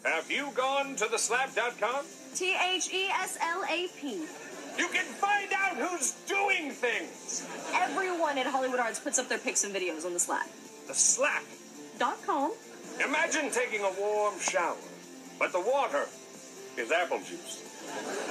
Have you gone to theslap.com? THESLAP. You can find out who's doing things. Everyone at Hollywood Arts puts up their pics and videos on the Slap. The Slap. .com. Imagine taking a warm shower, but the water is apple juice.